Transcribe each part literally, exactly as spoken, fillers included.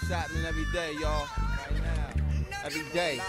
It's happening every day, y'all. Right now. Every day.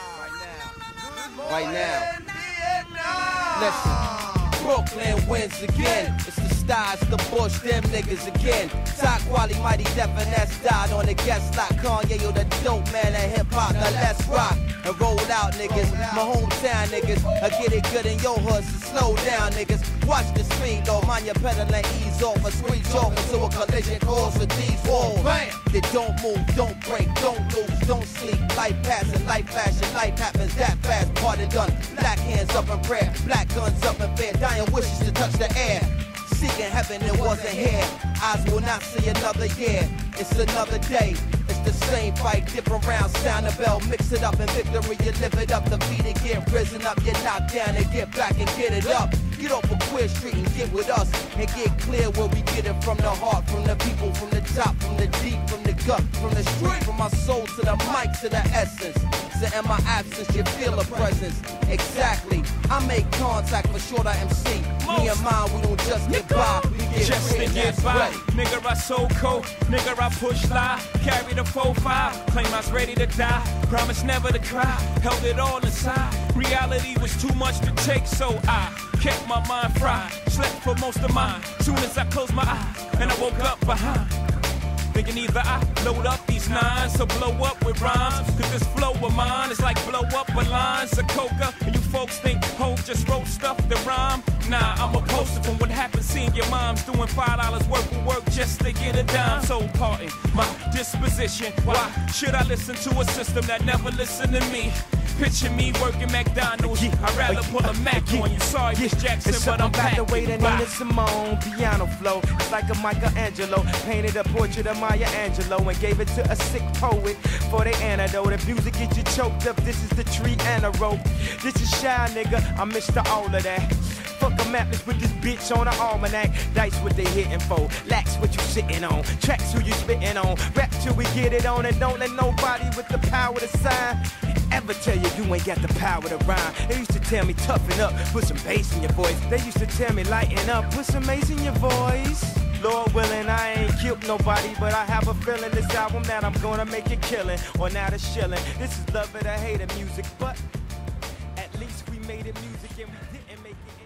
Right now. Right now. Listen. Brooklyn wins again. It's the styles, the Bush, them niggas again. Top quality, mighty Def and S died on the guest like Kanye or the dope man of hip hop. Now let's rock and roll out, niggas. My hometown niggas, I get it good in your hood, so slow down, niggas. Watch the speed, though, mind your pedal and ease off. A screech off until a collision cause with these walls. They don't move, don't break, don't lose, don't sleep. Life passing, life flashing, life happens that fast. Party done, black hands up in prayer, black guns up in fear, dying wishes to touch the air. Seeking heaven, it wasn't here. Eyes will not see another year. It's another day. It's the same fight, different rounds. Sound the bell, mix it up in victory. You live it up, defeat it, get risen up. You knock down and get back and get it up. Get off of Queer Street and get with us and get clear where we get it from the heart, from the people, from the top, from the deep, from the gut, from the street, from my soul to the mic to the essence. So in my absence, you feel a presence. Exactly. I make contact for sure. I M C. Me and mine, we don't just get by. We get just to get by. Nigga, I so cold. Nigga, I push lie. Carry the four five. Claim I was ready to die. Promise never to cry. Held it all inside. Reality was too much to take, so I kept my mind fried. Slept for most of mine. Soon as I closed my eyes, and I woke up behind. Thinking either I load up these nines or blow up with rhymes. Cause this flow of mine is like blow up with lines of coca. And you folks think Hov just wrote stuff to rhyme. Nah, I'm a poster from what happened seeing your moms doing five dollars worth of work just to get a dime. So pardon my disposition. Why should I listen to a system that never listened to me? Picture me working McDonald's. Yeah, I'd rather pull a Mac yeah, on you. Sorry, Miss yeah, Jackson, it's but I'm back. back. The way that Nina Simone piano flow, it's like a Michelangelo painted a portrait of Maya Angelou and gave it to a sick poet for the antidote. If music gets you choked up, this is the tree and a rope. This is shy, nigga. I'm Mister All of that. Fuck a mapless with this bitch on an almanac. Dice what they hitting for. Lax what you sitting on. Tracks who you spitting on. Rap till we get it on, and don't let nobody with the power to sign ever tell you you ain't got the power to rhyme. They used to tell me toughen up, put some bass in your voice. They used to tell me lighten up, put some bass in your voice. Lord willing, I ain't killed nobody, but I have a feeling this album that I'm gonna make it killing, or not a shilling. This is love it or hate it music, but at least we made it music and we didn't make it.